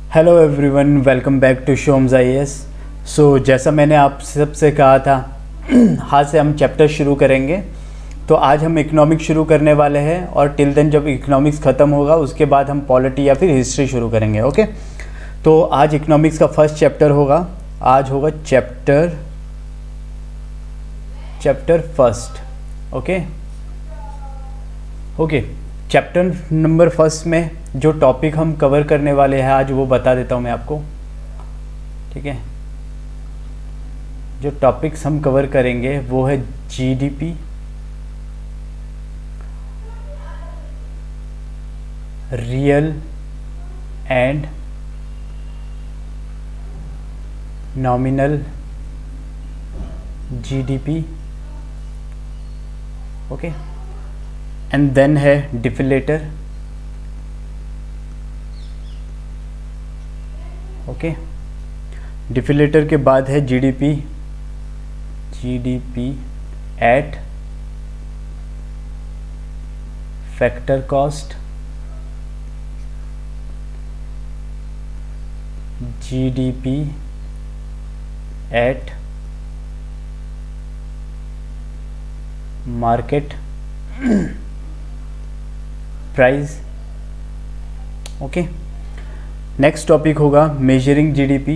Hello everyone, welcome back to Shom's IAS. So जैसा मैंने आप सबसे कहा था आज से हम चैप्टर शुरू करेंगे। तो आज हम इकोनॉमिक्स शुरू करने वाले हैं और टिल देन जब इकोनॉमिक्स ख़त्म होगा उसके बाद हम पॉलिटी या फिर हिस्ट्री शुरू करेंगे। ओके, तो आज इकोनॉमिक्स का फर्स्ट चैप्टर होगा। आज होगा chapter first. Okay, chapter number first में जो टॉपिक हम कवर करने वाले हैं आज वो बता देता हूँ मैं आपको। ठीक है, जो टॉपिक्स हम कवर करेंगे वो है GDP, real and nominal GDP. Okay, and then है डिफिलेटर। ओके, डिफिलेटर के बाद है GDP at factor cost, GDP at market price. Okay, next topic होगा मेजरिंग जीडीपी।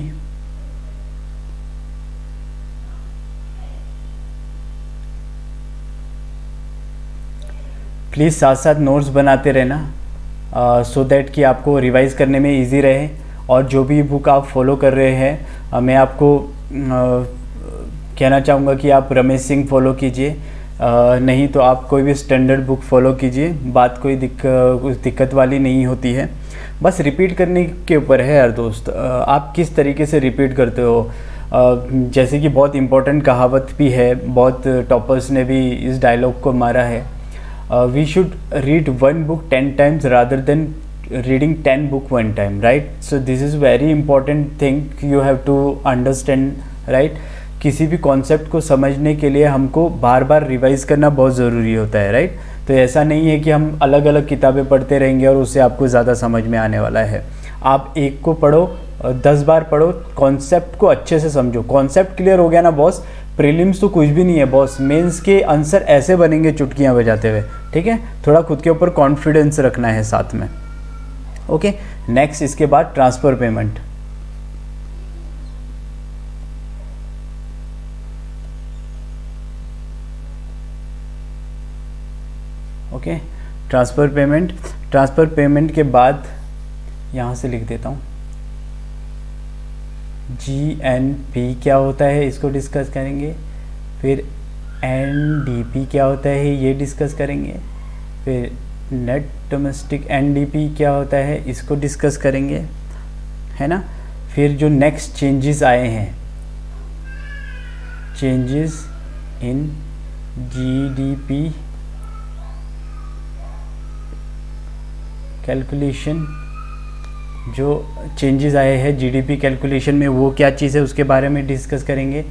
प्लीज़ साथ साथ नोट्स बनाते रहना सो दैट कि आपको रिवाइज करने में इजी रहे। और जो भी बुक आप फॉलो कर रहे हैं मैं आपको कहना चाहूँगा कि आप रमेश सिंह फॉलो कीजिए, नहीं तो आप कोई भी स्टैंडर्ड बुक फॉलो कीजिए। बात कोई दिक्कत वाली नहीं होती है, बस रिपीट करने के ऊपर है यार दोस्त। आप किस तरीके से रिपीट करते हो, जैसे कि बहुत इम्पोर्टेंट कहावत भी है, बहुत टॉपर्स ने भी इस डायलॉग को मारा है, we should read one book 10 times rather than reading 10 book 1 time, right. So this is very important thing you have to understand, right. किसी भी कॉन्सेप्ट को समझने के लिए हमको बार बार रिवाइज करना बहुत ज़रूरी होता है, राइट। तो ऐसा नहीं है कि हम अलग अलग किताबें पढ़ते रहेंगे और उससे आपको ज़्यादा समझ में आने वाला है। आप एक को पढ़ो, 10 बार पढ़ो, कॉन्सेप्ट को अच्छे से समझो। कॉन्सेप्ट क्लियर हो गया ना बॉस, प्रीलिम्स तो कुछ भी नहीं है बॉस, मेंस के आंसर ऐसे बनेंगे चुटकियाँ बजाते हुए। ठीक है, थोड़ा खुद के ऊपर कॉन्फिडेंस रखना है साथ में। ओके, नेक्स्ट इसके बाद transfer payment. Okay, transfer payment के बाद यहाँ से लिख देता हूँ जीएनपी क्या होता है, इसको डिस्कस करेंगे। फिर एनडीपी क्या होता है, ये डिस्कस करेंगे। फिर नेट डोमेस्टिक एनडीपी क्या होता है, इसको डिस्कस करेंगे, है ना। फिर जो नेक्स्ट चेंजेस आए हैं, चेंजेस इन जीडीपी कैलकुलेशन, जो चेंजेस आए हैं जीडीपी कैलकुलेशन में वो क्या चीज़ है उसके बारे में डिस्कस करेंगे।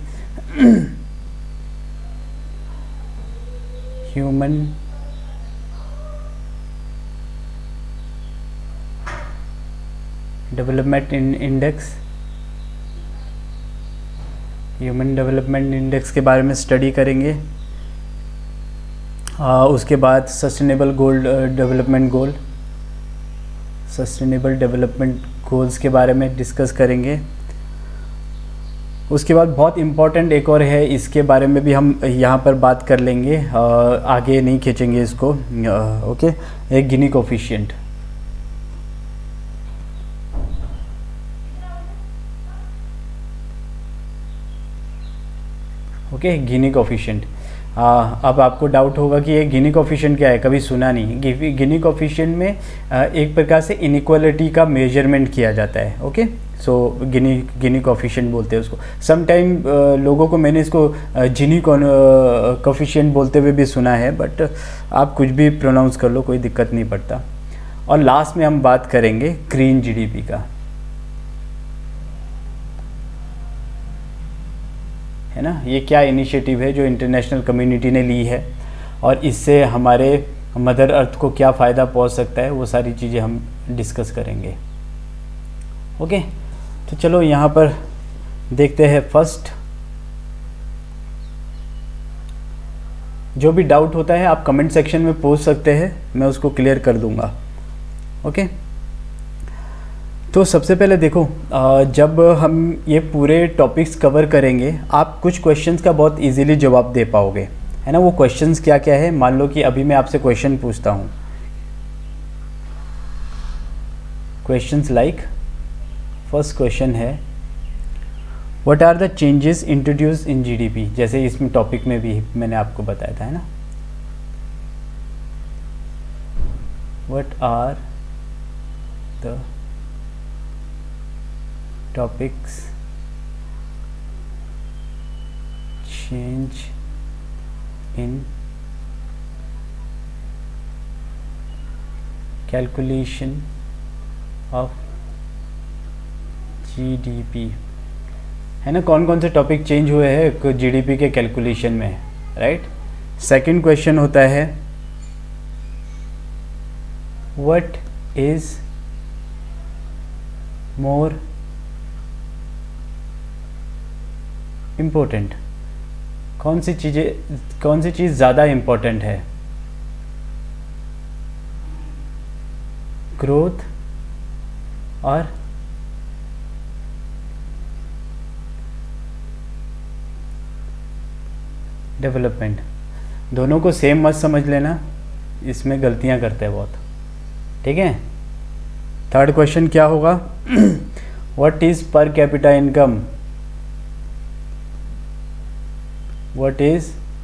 Human development index, human development index के बारे में स्टडी करेंगे। उसके बाद सस्टेनेबल डेवलपमेंट गोल्स के बारे में डिस्कस करेंगे। उसके बाद बहुत इम्पॉर्टेंट एक और है, इसके बारे में भी हम यहाँ पर बात कर लेंगे, आगे नहीं खींचेंगे इसको। ओके, एक Gini coefficient. Okay, Gini coefficient. अब आपको डाउट होगा कि ये गिनी कोफिशिएंट क्या है, कभी सुना नहीं। गिनी कोफिशिएंट में एक प्रकार से इनइक्वालिटी का मेजरमेंट किया जाता है। ओके, सो गिनी कोफिशिएंट बोलते हैं उसको। सम टाइम लोगों को मैंने इसको जिनी कोफिशिएंट बोलते हुए भी सुना है, बट आप कुछ भी प्रोनाउंस कर लो, कोई दिक्कत नहीं पड़ता। और लास्ट में हम बात करेंगे ग्रीन जीडीपी का, है ना। ये क्या इनिशिएटिव है जो इंटरनेशनल कम्युनिटी ने ली है और इससे हमारे मदर अर्थ को क्या फ़ायदा पहुंच सकता है, वो सारी चीज़ें हम डिस्कस करेंगे। ओके, तो चलो यहाँ पर देखते हैं फर्स्ट। जो भी डाउट होता है आप कमेंट सेक्शन में पूछ सकते हैं, मैं उसको क्लियर कर दूंगा। ओके, तो सबसे पहले देखो, जब हम ये पूरे टॉपिक्स कवर करेंगे आप कुछ क्वेश्चंस का बहुत इजीली जवाब दे पाओगे, है ना। वो क्वेश्चंस क्या क्या है, मान लो कि अभी मैं आपसे क्वेश्चन पूछता हूँ, क्वेश्चंस लाइक फर्स्ट क्वेश्चन है what are the changes introduce in GDP, जैसे इसमें टॉपिक में भी मैंने आपको बताया था, है ना। What are the topics change in calculation of GDP, है ना। कौन कौन से टॉपिक चेंज हुए हैं जीडीपी के कैलकुलेशन में, राइट। सेकंड क्वेश्चन होता है व्हाट इज मोर इम्पोर्टेंट, कौन सी चीज़ ज़्यादा इम्पोर्टेंट है, ग्रोथ और डेवलपमेंट। दोनों को सेम मत समझ लेना, इसमें गलतियां करते हैं बहुत, ठीक है। थर्ड क्वेश्चन क्या होगा, what is per capita income, what is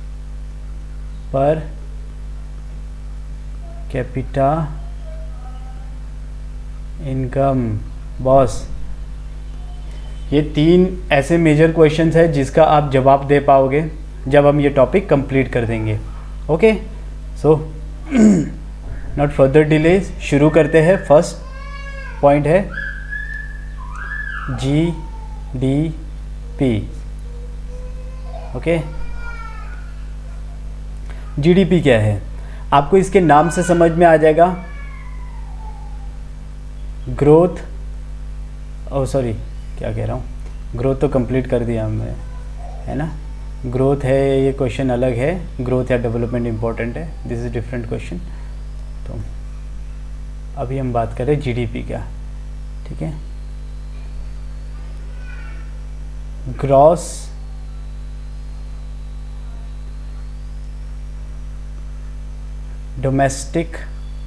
per capita income. Boss, ये 3 ऐसे मेजर क्वेश्चंस है जिसका आप जवाब दे पाओगे जब हम ये टॉपिक कंप्लीट कर देंगे। Okay, so not further delay, शुरू करते हैं। फर्स्ट पॉइंट है जीडीपी। ओके, जीडीपी क्या है आपको इसके नाम से समझ में आ जाएगा। ग्रोथ, सॉरी क्या कह रहा हूँ, ग्रोथ तो कंप्लीट कर दिया हमने, है ना। ग्रोथ है, ये क्वेश्चन अलग है, ग्रोथ या डेवलपमेंट इंपॉर्टेंट है, दिस इज डिफरेंट क्वेश्चन। तो अभी हम बात करें जीडीपी का, ठीक है। Gross domestic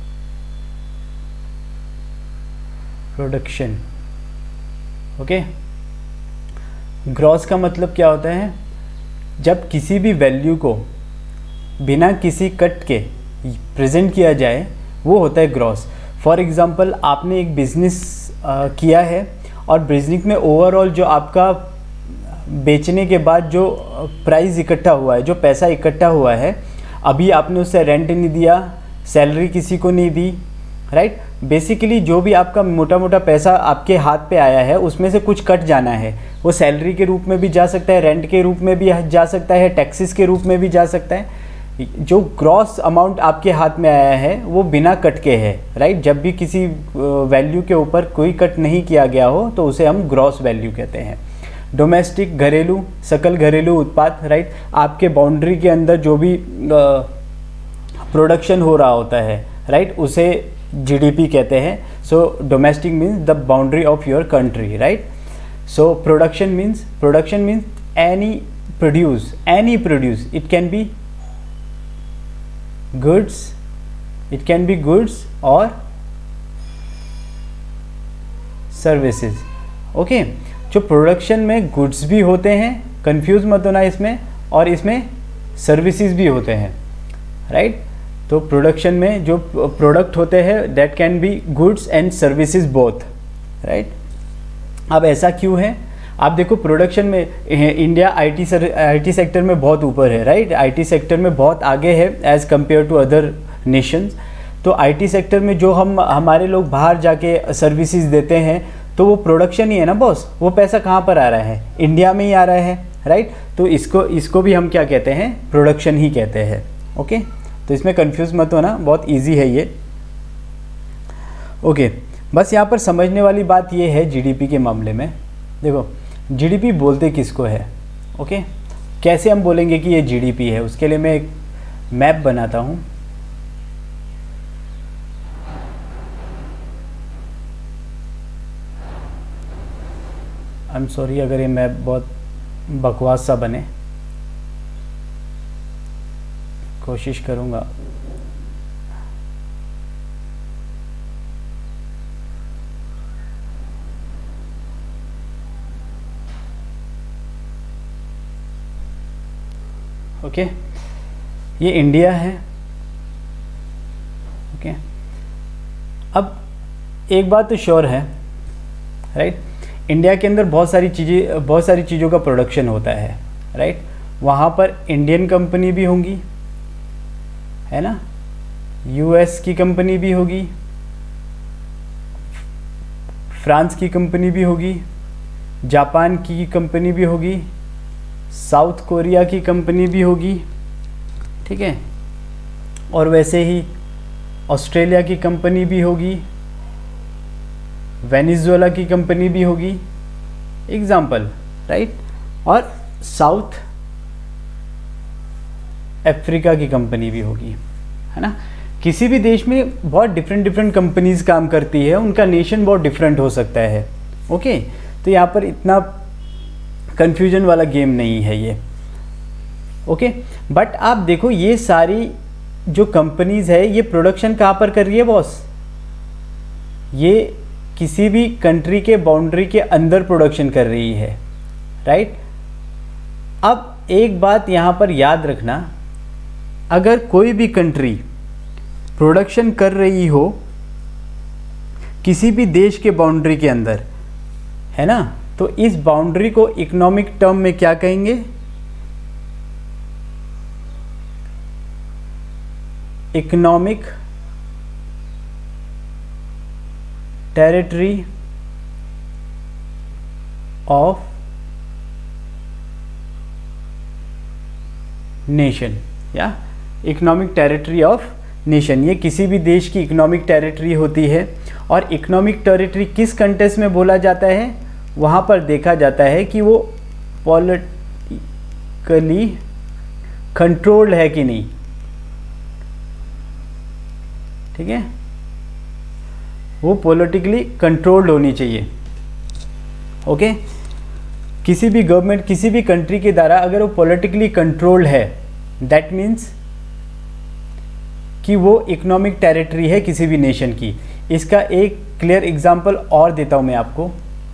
production. Okay, gross का मतलब क्या होता है, जब किसी भी वैल्यू को बिना किसी कट के प्रेजेंट किया जाए वो होता है ग्रॉस। फॉर एग्जांपल, आपने एक बिजनेस किया है और बिजनेस में ओवरऑल जो आपका बेचने के बाद जो प्राइस इकट्ठा हुआ है, जो पैसा इकट्ठा हुआ है, अभी आपने उससे रेंट नहीं दिया, सैलरी किसी को नहीं दी, राइट। बेसिकली जो भी आपका मोटा मोटा पैसा आपके हाथ पे आया है उसमें से कुछ कट जाना है। वो सैलरी के रूप में भी जा सकता है, रेंट के रूप में भी जा सकता है, टैक्सेस के रूप में भी जा सकता है। जो ग्रॉस अमाउंट आपके हाथ में आया है वो बिना कट के है, राइट। जब भी किसी वैल्यू के ऊपर कोई कट नहीं किया गया हो तो उसे हम ग्रॉस वैल्यू कहते हैं। डोमेस्टिक, घरेलू, सकल घरेलू उत्पाद, राइट। आपके बाउंड्री के अंदर जो भी प्रोडक्शन हो रहा होता है, राइट, उसे जीडीपी कहते हैं। So domestic means the boundary of your country, right. So production means any produce, it can be goods और सर्विसेज। ओके, जो प्रोडक्शन में गुड्स भी होते हैं, कंफ्यूज मत होना इसमें, और इसमें सर्विसेज भी होते हैं, राइट। तो प्रोडक्शन में जो प्रोडक्ट होते हैं that can be goods and services both, right. अब ऐसा क्यों है, आप देखो प्रोडक्शन में इंडिया आईटी सेक्टर में बहुत ऊपर है, राइट। आईटी सेक्टर में बहुत आगे है as compare to other nations. तो आईटी सेक्टर में जो हमारे लोग बाहर जाके सर्विसेज देते हैं तो वो प्रोडक्शन ही है ना बॉस, वो पैसा कहाँ पर आ रहा है, इंडिया में ही आ रहा है, राइट। तो इसको भी हम क्या कहते हैं, प्रोडक्शन ही कहते हैं। ओके, तो इसमें कंफ्यूज मत होना, बहुत इजी है ये। ओके, बस यहाँ पर समझने वाली बात ये है जीडीपी के मामले में, देखो जीडीपी बोलते किसको है, ओके, कैसे हम बोलेंगे कि ये जीडीपी है, उसके लिए मैं एक मैप बनाता हूँ। आई एम सॉरी अगर ये मैप बहुत बकवास सा बने, कोशिश करूँगा। ओके, ये इंडिया है, ओके। अब एक बात तो श्योर है, राइट, इंडिया के अंदर बहुत सारी चीज़ों का प्रोडक्शन होता है, राइट। वहाँ पर इंडियन कंपनी भी होंगी, है ना, यूएस की कंपनी भी होगी, फ्रांस की कंपनी भी होगी, जापान की कंपनी भी होगी, साउथ कोरिया की कंपनी भी होगी, ठीक है, और वैसे ही ऑस्ट्रेलिया की कंपनी भी होगी, वेनेजुएला की कंपनी भी होगी, एग्जाम्पल, राइट, और साउथ अफ्रीका की कंपनी भी होगी, है ना। किसी भी देश में बहुत डिफरेंट कंपनीज काम करती है, उनका नेशन बहुत डिफरेंट हो सकता है, ओके। तो यहाँ पर इतना कंफ्यूजन वाला गेम नहीं है ये, ओके। बट आप देखो ये सारी जो कंपनीज है ये प्रोडक्शन कहाँ पर कर रही है बॉस, ये किसी भी कंट्री के बाउंड्री के अंदर प्रोडक्शन कर रही है, राइट। अब एक बात यहाँ पर याद रखना, अगर कोई भी कंट्री प्रोडक्शन कर रही हो किसी भी देश के बाउंड्री के अंदर, है ना, तो इस बाउंड्री को इकोनॉमिक टर्म में क्या कहेंगे, इकोनॉमिक टेरिटरी ऑफ नेशन या इकोनॉमिक टेरिटरी ऑफ नेशन, ये किसी भी देश की इकोनॉमिक टेरिटरी होती है। और इकोनॉमिक टेरिटरी किस कंटेक्स्ट में बोला जाता है, वहाँ पर देखा जाता है कि वो पॉलिटिकली कंट्रोल्ड है कि नहीं, ठीक है, वो पॉलिटिकली कंट्रोल्ड होनी चाहिए, ओके। किसी भी गवर्नमेंट किसी भी कंट्री के द्वारा अगर वो पॉलिटिकली कंट्रोल्ड है, दैट मीन्स कि वो इकोनॉमिक टेरिटरी है किसी भी नेशन की। इसका एक क्लियर एग्जांपल और देता हूँ मैं आपको।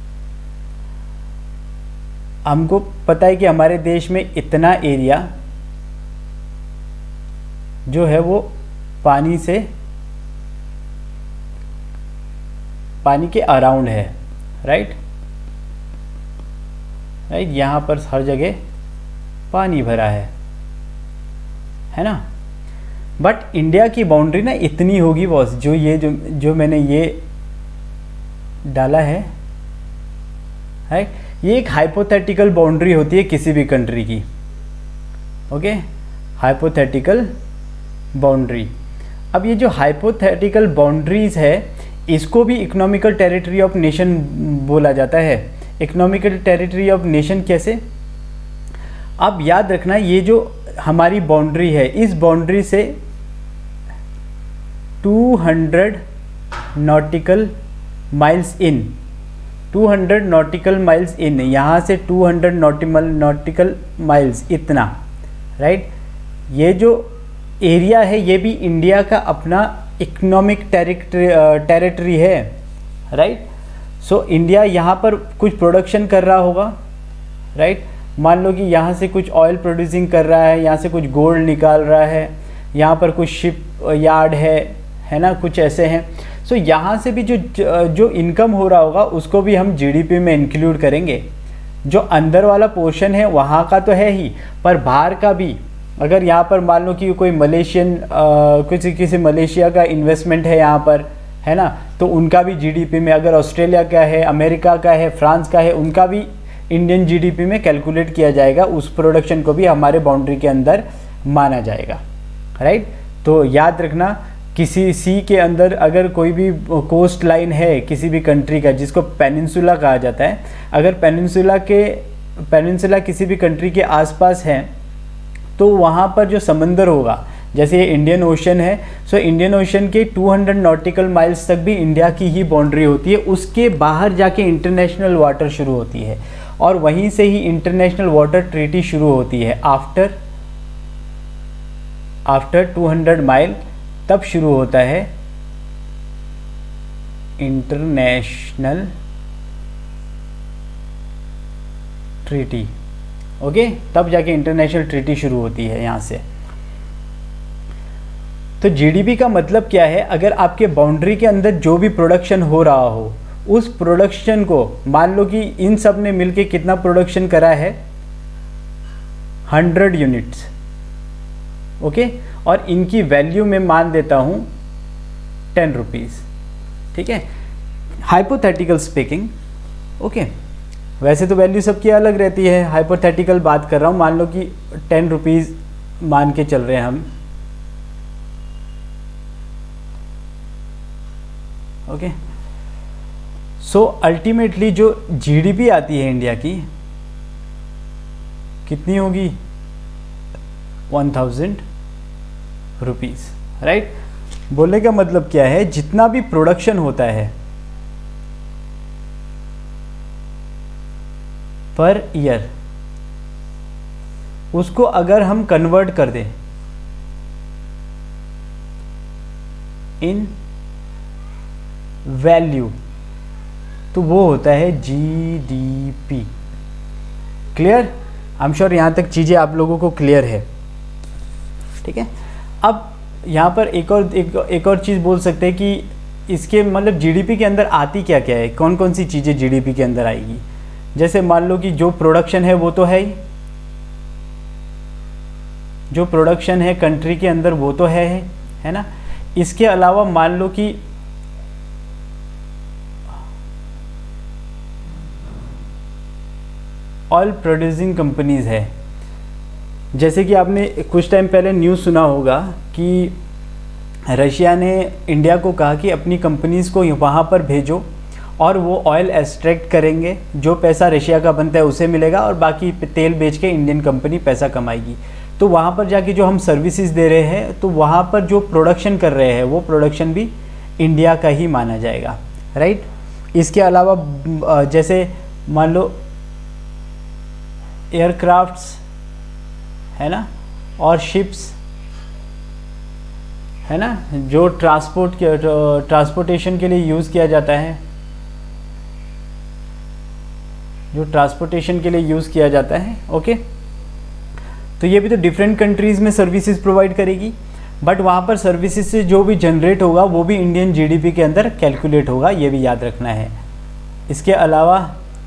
हमको पता है कि हमारे देश में इतना एरिया जो है वो पानी के अराउंड है, राइट, यहाँ पर हर जगह पानी भरा है ना। बट इंडिया की बाउंड्री ना इतनी होगी बॉस, जो मैंने ये डाला है, राइट, ये एक हाइपोथेटिकल बाउंड्री होती है किसी भी कंट्री की, ओके, हाइपोथेटिकल बाउंड्री। अब ये जो हाइपोथेटिकल बाउंड्रीज है इसको भी इकोनॉमिकल टेरिटरी ऑफ नेशन बोला जाता है। इकोनॉमिकल टेरिटरी ऑफ नेशन कैसे, अब याद रखना, ये जो हमारी बाउंड्री है इस बाउंड्री से 200 nautical miles in, 200 nautical miles in, यहाँ से 200 नॉटिकल माइल्स इतना, राइट। ये जो एरिया है ये भी इंडिया का अपना इकोनॉमिक टेरिटरी है, राइट। सो इंडिया यहाँ पर कुछ प्रोडक्शन कर रहा होगा, राइट। मान लो कि यहाँ से कुछ ऑयल प्रोड्यूसिंग कर रहा है, यहाँ से कुछ गोल्ड निकाल रहा है, यहाँ पर कुछ शिप यार्ड है ना, कुछ ऐसे हैं। सो यहाँ से भी जो इनकम हो रहा होगा उसको भी हम जीडीपी में इंक्लूड करेंगे। जो अंदर वाला पोर्शन है वहाँ का तो है ही, पर बाहर का भी, अगर यहाँ पर मान लो कि कोई मलेशियन किसी मलेशिया का इन्वेस्टमेंट है यहाँ पर, है ना, तो उनका भी जीडीपी में, अगर ऑस्ट्रेलिया का है, अमेरिका का है, फ्रांस का है, उनका भी इंडियन जीडीपी में कैलकुलेट किया जाएगा, उस प्रोडक्शन को भी हमारे बाउंड्री के अंदर माना जाएगा, राइट। तो याद रखना किसी सी के अंदर अगर कोई भी कोस्ट लाइन है किसी भी कंट्री का, जिसको पेनिनसुला कहा जाता है, अगर पेनिनसुला किसी भी कंट्री के आसपास है तो वहाँ पर जो समंदर होगा, जैसे ये इंडियन ओशन है, सो इंडियन ओशन के 200 नॉटिकल माइल्स तक भी इंडिया की ही बाउंड्री होती है। उसके बाहर जाके इंटरनेशनल वाटर शुरू होती है और वहीं से ही इंटरनेशनल वाटर ट्रीटी शुरू होती है। आफ्टर 200 माइल तब शुरू होता है इंटरनेशनल ट्रीटी। ओके, तब जाके इंटरनेशनल ट्रीटी शुरू होती है यहाँ से। तो जीडीपी का मतलब क्या है? अगर आपके बाउंड्री के अंदर जो भी प्रोडक्शन हो रहा हो, उस प्रोडक्शन को, मान लो कि इन सब ने मिलके कितना प्रोडक्शन करा है, 100 यूनिट्स। ओके, और इनकी वैल्यू में मान देता हूँ 10 रुपीज़। ठीक है, हाइपोथेटिकल स्पीकिंग। ओके, वैसे तो वैल्यू सबकी अलग रहती है, हाइपोथेटिकल बात कर रहा हूँ। मान लो कि 10 रुपीज़ मान के चल रहे हैं हम। ओके, सो अल्टीमेटली जो जीडीपी आती है इंडिया की कितनी होगी? 1000 रुपीज़, राइट। बोलने का मतलब क्या है? जितना भी प्रोडक्शन होता है पर ईयर, उसको अगर हम कन्वर्ट कर दें इन वैल्यू तो वो होता है GDP. Clear? I am sure यहाँ तक चीज़ें आप लोगों को क्लियर है। ठीक है, अब यहाँ पर एक और चीज़ बोल सकते हैं कि इसके मतलब जीडीपी के अंदर आती क्या क्या है, कौन कौन सी चीज़ें जीडीपी के अंदर आएगी। जैसे मान लो कि जो प्रोडक्शन है वो तो है ही, जो प्रोडक्शन है कंट्री के अंदर वो तो है ना। इसके अलावा मान लो कि ऑयल प्रोड्यूसिंग कंपनीज है। जैसे कि आपने कुछ टाइम पहले न्यूज़ सुना होगा कि रशिया ने इंडिया को कहा कि अपनी कंपनीज़ को वहाँ पर भेजो और वो ऑयल एक्सट्रैक्ट करेंगे, जो पैसा रशिया का बनता है उसे मिलेगा और बाकी तेल बेच के इंडियन कंपनी पैसा कमाएगी। तो वहाँ पर जाके जो हम सर्विसेज दे रहे हैं, तो वहाँ पर जो प्रोडक्शन कर रहे हैं वो प्रोडक्शन भी इंडिया का ही माना जाएगा, राइट। इसके अलावा जैसे मान लो एयरक्राफ्ट्स है ना, और शिप्स है ना, जो ट्रांसपोर्टेशन के लिए यूज़ किया जाता है, जो ट्रांसपोर्टेशन के लिए यूज़ किया जाता है। ओके, तो ये भी तो डिफरेंट कंट्रीज़ में सर्विसेज प्रोवाइड करेगी, बट वहाँ पर सर्विसेज से जो भी जनरेट होगा वो भी इंडियन जीडीपी के अंदर कैलकुलेट होगा, ये भी याद रखना है। इसके अलावा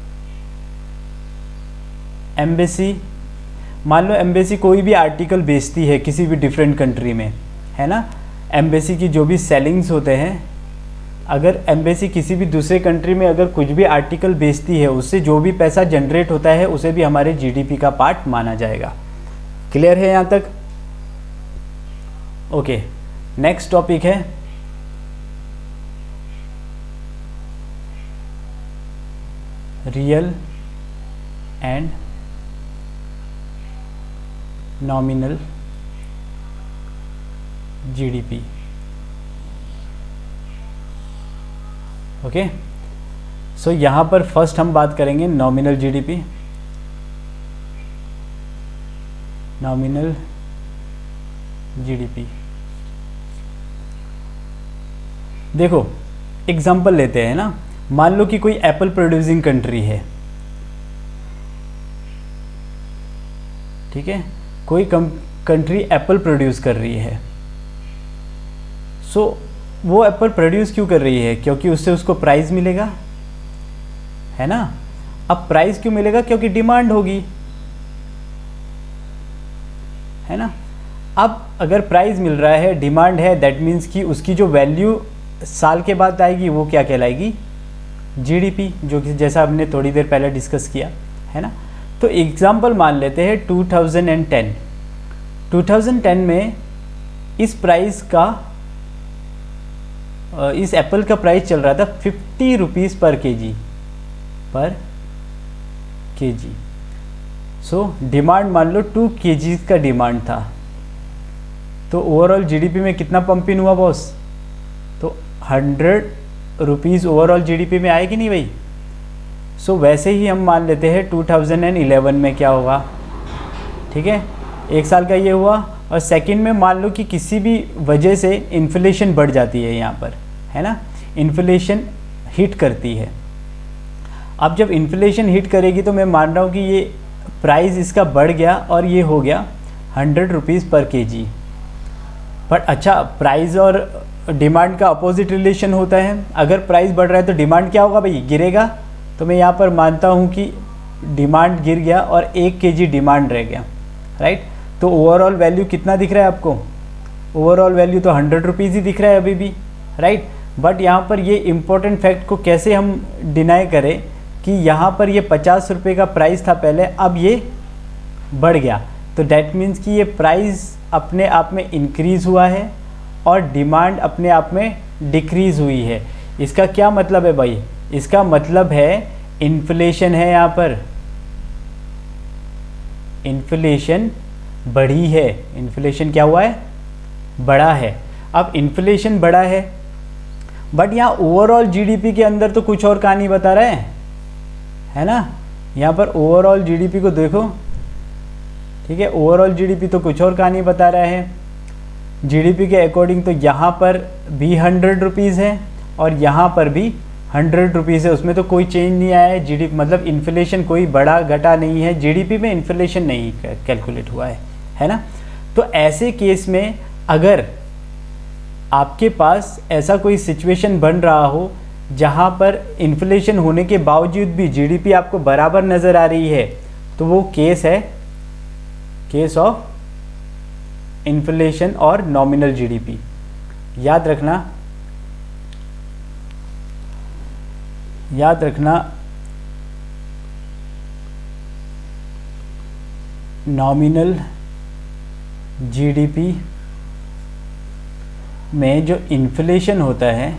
एम्बेसी, मान लो एम्बेसी कोई भी आर्टिकल बेचती है किसी भी डिफरेंट कंट्री में, है ना। एम्बेसी की जो भी सेलिंग्स होते हैं, अगर एम्बेसी किसी भी दूसरे कंट्री में अगर कुछ भी आर्टिकल बेचती है, उससे जो भी पैसा जनरेट होता है उसे भी हमारे जीडीपी का पार्ट माना जाएगा। क्लियर है यहाँ तक? ओके, नेक्स्ट टॉपिक है real and nominal GDP. Okay, so यहाँ पर फर्स्ट हम बात करेंगे नॉमिनल जीडीपी। नॉमिनल जीडीपी, देखो एग्जांपल लेते हैं ना। मान लो कि कोई एप्पल प्रोड्यूसिंग कंट्री है, ठीक है, कोई कंट्री एप्पल प्रोड्यूस कर रही है। सो वो एप्पल प्रोड्यूस क्यों कर रही है? क्योंकि उससे उसको प्राइस मिलेगा, है ना। अब प्राइस क्यों मिलेगा? क्योंकि डिमांड होगी, है ना। अब अगर प्राइस मिल रहा है, डिमांड है, दैट मीन्स कि उसकी जो वैल्यू साल के बाद आएगी वो क्या कहलाएगी? जीडीपी, जो कि जैसा हमने थोड़ी देर पहले डिस्कस किया, है ना। तो एग्जाम्पल मान लेते हैं 2010 में इस प्राइस का इस एप्पल का प्राइस चल रहा था 50 रुपीज़ पर केजी। सो डिमांड मान लो 2 kgs का डिमांड था, तो ओवरऑल जीडीपी में कितना पंप इन हुआ बॉस? तो 100 रुपीज़ ओवरऑल जीडीपी में आएगी नहीं भाई। सो वैसे ही हम मान लेते हैं 2011 में क्या होगा, ठीक है, 1 साल का ये हुआ। और सेकंड में मान लो कि किसी भी वजह से इन्फ्लेशन बढ़ जाती है यहाँ पर, है ना, इन्फ्लेशन हिट करती है। अब जब इन्फ्लेशन हिट करेगी तो मैं मान रहा हूँ कि ये प्राइस इसका बढ़ गया और ये हो गया 100 रुपीज़ पर केजी। बट अच्छा, प्राइस और डिमांड का अपोजिट रिलेशन होता है। अगर प्राइस बढ़ रहा है तो डिमांड क्या होगा भाई? गिरेगा। तो मैं यहाँ पर मानता हूँ कि डिमांड गिर गया और 1 केजी डिमांड रह गया, राइट। तो ओवरऑल वैल्यू कितना दिख रहा है आपको? ओवरऑल वैल्यू तो 100 रुपीज़ ही दिख रहा है अभी भी, राइट। बट यहाँ पर ये इम्पोर्टेंट फैक्ट को कैसे हम डिनाई करें कि यहाँ पर ये 50 रुपये का प्राइस था पहले, अब ये बढ़ गया। तो डैट मीन्स कि ये प्राइस अपने आप में इंक्रीज़ हुआ है और डिमांड अपने आप में डिक्रीज़ हुई है। इसका क्या मतलब है भाई? इसका मतलब है इन्फ्लेशन है, यहाँ पर इन्फ्लेशन बढ़ी है। इन्फ्लेशन क्या हुआ है? बढ़ा है। अब इन्फ्लेशन बढ़ा है, बट यहाँ ओवरऑल जीडीपी के अंदर तो कुछ और कहानी बता रहा है ना। यहाँ पर ओवरऑल जीडीपी को देखो, ठीक है, ओवरऑल जीडीपी तो कुछ और कहानी बता रहा है। जीडीपी के अकॉर्डिंग तो यहाँ पर भी 100 रुपीज़ है और यहाँ पर भी 100 रुपीज़ है, उसमें तो कोई चेंज नहीं आया है। जीडीपी मतलब इन्फ्लेशन कोई बड़ा घटा नहीं है, जीडीपी में इन्फ्लेशन नहीं कैलकुलेट हुआ है ना। तो ऐसे केस में अगर आपके पास ऐसा कोई सिचुएशन बन रहा हो जहाँ पर इन्फ्लेशन होने के बावजूद भी जीडीपी आपको बराबर नज़र आ रही है, तो वो केस है केस ऑफ इन्फ्लेशन और नॉमिनल जीडीपी। याद रखना नॉमिनल जीडीपी में जो इन्फ्लेशन होता है,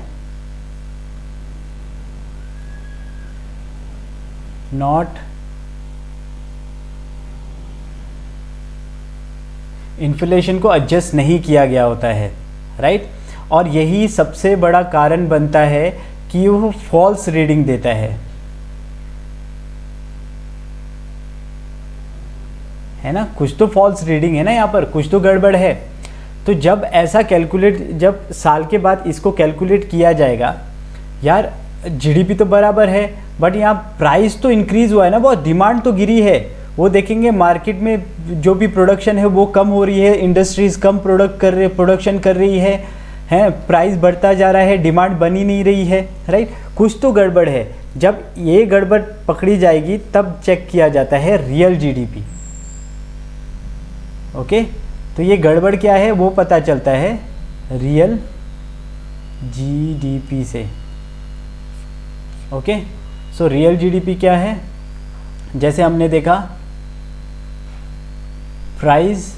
नॉट इन्फ्लेशन को एडजस्ट नहीं किया गया होता है, राइट। और यही सबसे बड़ा कारण बनता है कि वो फॉल्स रीडिंग देता है ना। कुछ तो फॉल्स रीडिंग है ना, यहाँ पर कुछ तो गड़बड़ है। तो जब ऐसा जब साल के बाद इसको कैलकुलेट किया जाएगा, यार जीडीपी तो बराबर है बट यहाँ प्राइस तो इंक्रीज़ हुआ है ना, बहुत डिमांड तो गिरी है। वो देखेंगे मार्केट में जो भी प्रोडक्शन है वो कम हो रही है, इंडस्ट्रीज़ कम प्रोडक्शन कर रही है, प्राइस बढ़ता जा रहा है, डिमांड बनी नहीं रही है, राइट। कुछ तो गड़बड़ है। जब ये गड़बड़ पकड़ी जाएगी तब चेक किया जाता है रियल जीडीपी। ओके, तो ये गड़बड़ क्या है वो पता चलता है रियल जीडीपी से। ओके, सो रियल जीडीपी क्या है? जैसे हमने देखा प्राइस,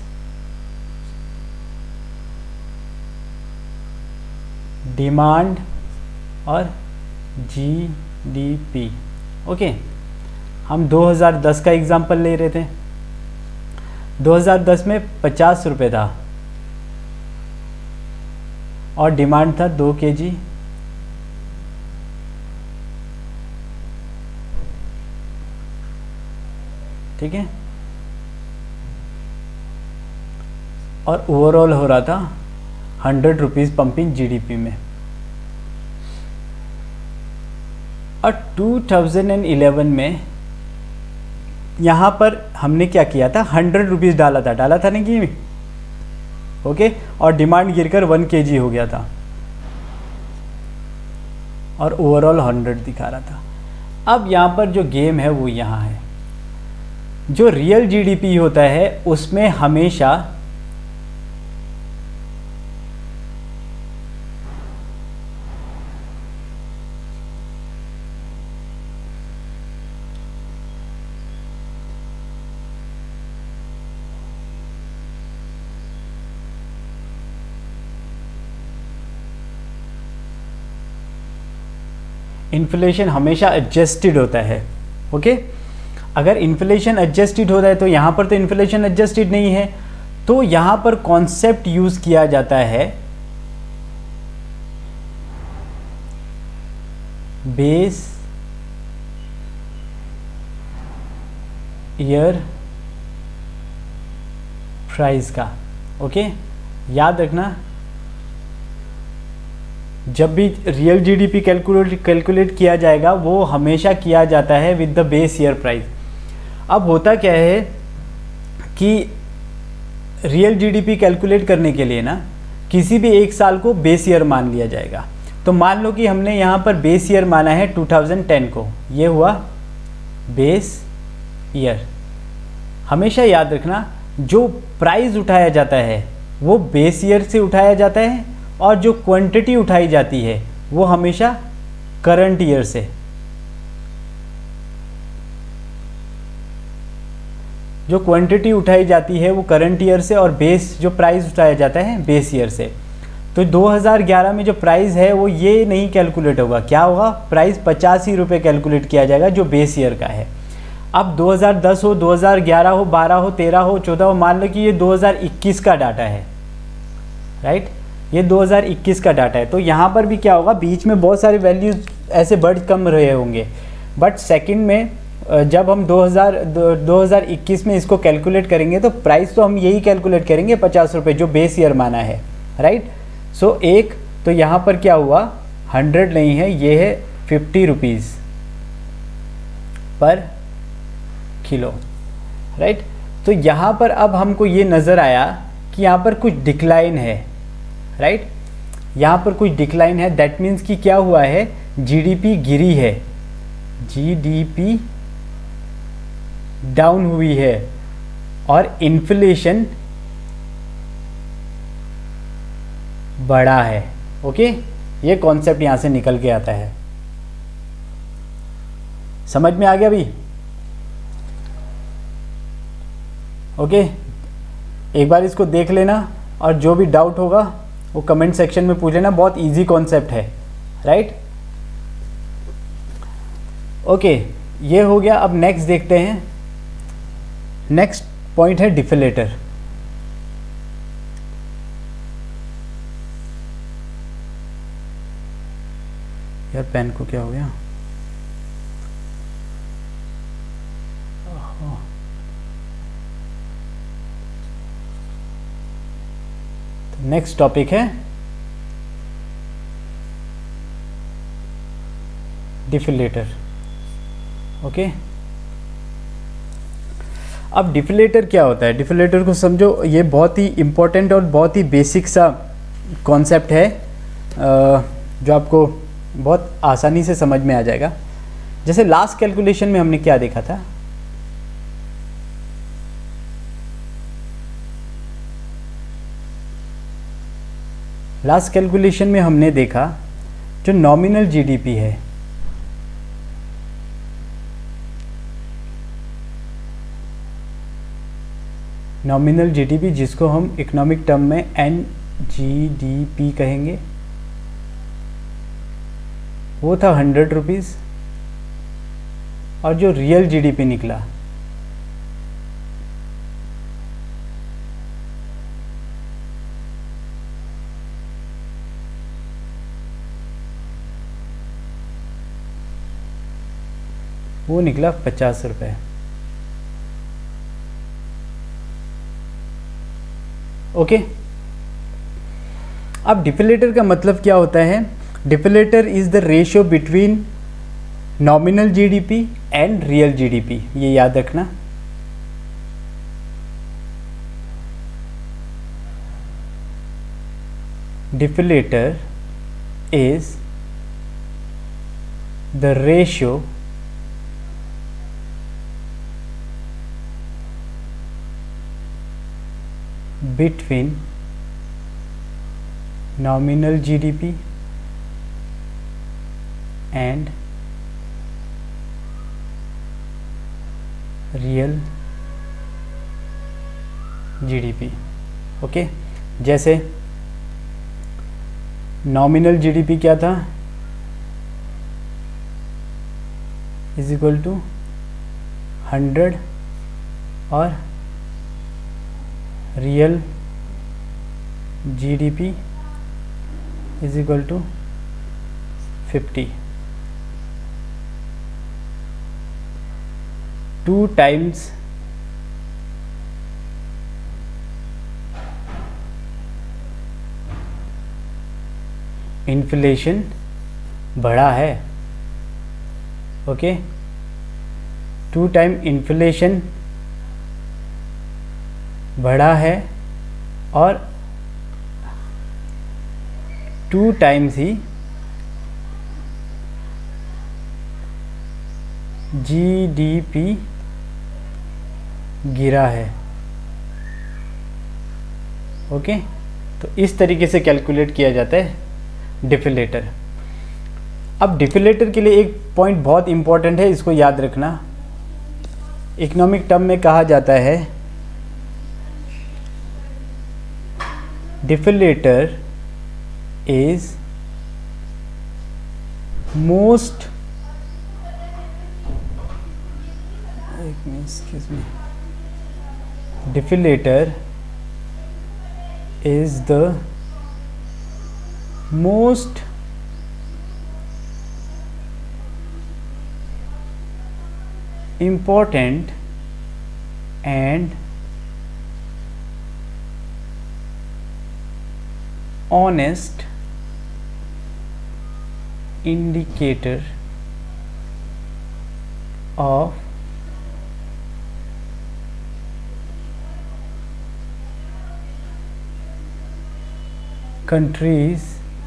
डिमांड और जीडीपी। ओके, हम 2010 का एग्जांपल ले रहे थे। 2010 में 50 रुपये था और डिमांड था 2 केजी। ठीक है, और ओवरऑल हो रहा था 100 रुपीज़ पंपिंग जीडीपी में। और 2011 में यहाँ पर हमने क्या किया था, 100 रुपीज़ डाला था ना कि ओके, और डिमांड गिरकर 1 केजी हो गया था और ओवरऑल 100 दिखा रहा था। अब यहाँ पर जो गेम है वो यहाँ है, जो रियल जीडीपी होता है उसमें हमेशा इन्फ्लेशन हमेशा एडजस्टेड होता है। ओके, अगर इन्फ्लेशन एडजस्टेड होता है तो यहाँ पर तो इन्फ्लेशन एडजस्टेड नहीं है, तो यहाँ पर कॉन्सेप्ट यूज किया जाता है बेस ईयर प्राइस का। ओके, याद रखना जब भी रियल जीडीपी कैलकुलेट किया जाएगा वो हमेशा किया जाता है with the base year price. अब होता क्या है कि रियल जीडीपी कैलकुलेट करने के लिए ना किसी भी एक साल को बेस ईयर मान लिया जाएगा। तो मान लो कि हमने यहाँ पर बेस ईयर माना है 2010 को, ये हुआ बेस ईयर। हमेशा याद रखना जो प्राइस उठाया जाता है वो बेस ईयर से उठाया जाता है और जो क्वांटिटी उठाई जाती है वो हमेशा करंट ईयर से। जो क्वांटिटी उठाई जाती है वो करंट ईयर से और बेस जो प्राइस उठाया जाता है बेस ईयर से। तो 2011 में जो प्राइस है वो ये नहीं कैलकुलेट होगा, क्या होगा, प्राइस 85 रुपये कैलकुलेट किया जाएगा जो बेस ईयर का है। अब 2010 हो, 2011 हो, 12 हो, 13 हो, 14 हो, मान लो कि ये 2021 का डाटा है, राइट, ये 2021 का डाटा है। तो यहाँ पर भी क्या होगा, बीच में बहुत सारे वैल्यूज ऐसे बढ़ कम रहे होंगे, बट सेकंड में जब हम 2021 में इसको कैलकुलेट करेंगे तो प्राइस तो हम यही कैलकुलेट करेंगे 50 रुपये जो बेस ईयर माना है, राइट। सो एक तो यहाँ पर क्या हुआ, 100 नहीं है, ये है 50 रुपीज़ पर किलो, राइट। तो यहाँ पर अब हमको ये नज़र आया कि यहाँ पर कुछ डिक्लाइन है, राइट, यहाँ पर कुछ डिक्लाइन है। दैट मीन्स कि क्या हुआ है, जीडीपी गिरी है, जीडीपी डाउन हुई है और इन्फ्लेशन बढ़ा है। ओके, ये कॉन्सेप्ट यहाँ से निकल के आता है, समझ में आ गया अभी? ओके, एक बार इसको देख लेना और जो भी डाउट होगा वो कमेंट सेक्शन में पूछ लेना, बहुत इजी कॉन्सेप्ट है, राइट। ओके, ये हो गया। अब नेक्स्ट देखते हैं, नेक्स्ट पॉइंट है डिफिलेटर। यार पेन को क्या हो गया, नेक्स्ट टॉपिक है डिफिलेटर। ओके, अब डिफिलेटर क्या होता है, डिफिलेटर को समझो, ये बहुत ही इम्पोर्टेंट और बहुत ही बेसिक सा कॉन्सेप्ट है जो आपको बहुत आसानी से समझ में आ जाएगा। जैसे लास्ट कैलकुलेशन में हमने क्या देखा था, लास्ट कैलकुलेशन में हमने देखा जो नॉमिनल जीडीपी है, नॉमिनल जीडीपी जिसको हम इकोनॉमिक टर्म में एनजीडीपी कहेंगे, वो था 100 रुपीज़। और जो रियल जीडीपी निकला वो निकला 50 रुपये। ओके, अब डिफिलेटर का मतलब क्या होता है, deflator is the ratio between nominal GDP and real GDP, ये याद रखना। Deflator is the ratio between nominal GDP and real GDP। Okay, जैसे नॉमिनल जीडीपी क्या था, इज इक्वल टू 100 और real GDP is equal to 50। 2 times inflation बढ़ा है। Okay, 2 time inflation बढ़ा है और 2 टाइम्स ही जीडीपी गिरा है। ओके, तो इस तरीके से कैलकुलेट किया जाता है डिफिलेटर। अब डिफिलेटर के लिए एक पॉइंट बहुत इंपॉर्टेंट है, इसको याद रखना। इकोनॉमिक टर्म में कहा जाता है deflator is most, deflator is the most important and honest indicator of countries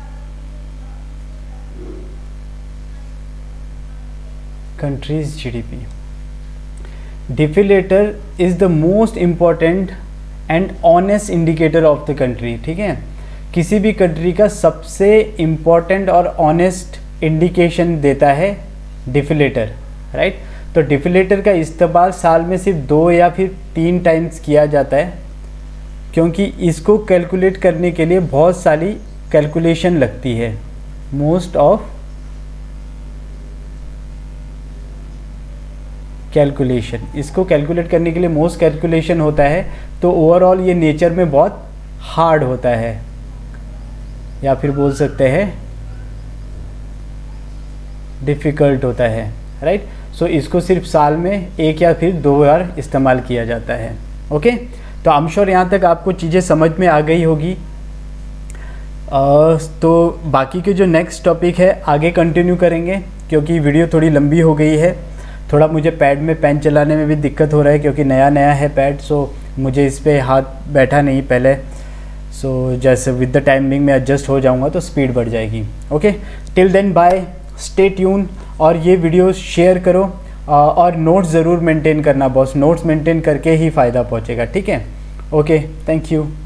GDP। Deflator is the most important and honest indicator of the country। ठीक है, किसी भी कंट्री का सबसे इम्पोर्टेंट और ऑनेस्ट इंडिकेशन देता है डिफिलेटर, राइट। तो डिफिलेटर का इस्तेमाल साल में सिर्फ 2 या फिर 3 टाइम्स किया जाता है, क्योंकि इसको कैलकुलेट करने के लिए बहुत सारी कैलकुलेशन लगती है। मोस्ट ऑफ कैलकुलेशन, इसको कैलकुलेट करने के लिए मोस्ट कैलकुलेशन होता है। तो ओवरऑल ये नेचर में बहुत हार्ड होता है, या फिर बोल सकते हैं डिफ़िकल्ट होता है, राइट। सो इसको सिर्फ साल में 1 या फिर 2 बार इस्तेमाल किया जाता है। ओके, तो आई एम श्योर यहाँ तक आपको चीज़ें समझ में आ गई होगी। तो बाकी के जो नेक्स्ट टॉपिक है आगे कंटिन्यू करेंगे, क्योंकि वीडियो थोड़ी लंबी हो गई है। थोड़ा मुझे पैड में पेन चलाने में भी दिक्कत हो रहा है, क्योंकि नया नया है पैड, सो मुझे इस पर हाथ बैठा नहीं पहले। सो जैसे विद द टाइमिंग में एडजस्ट हो जाऊँगा तो स्पीड बढ़ जाएगी। Okay, till then bye, stay tune, और ये वीडियो शेयर करो और नोट्स ज़रूर मेंटेन करना बॉस। नोट्स मेंटेन करके ही फ़ायदा पहुँचेगा, ठीक है। Okay, thank you.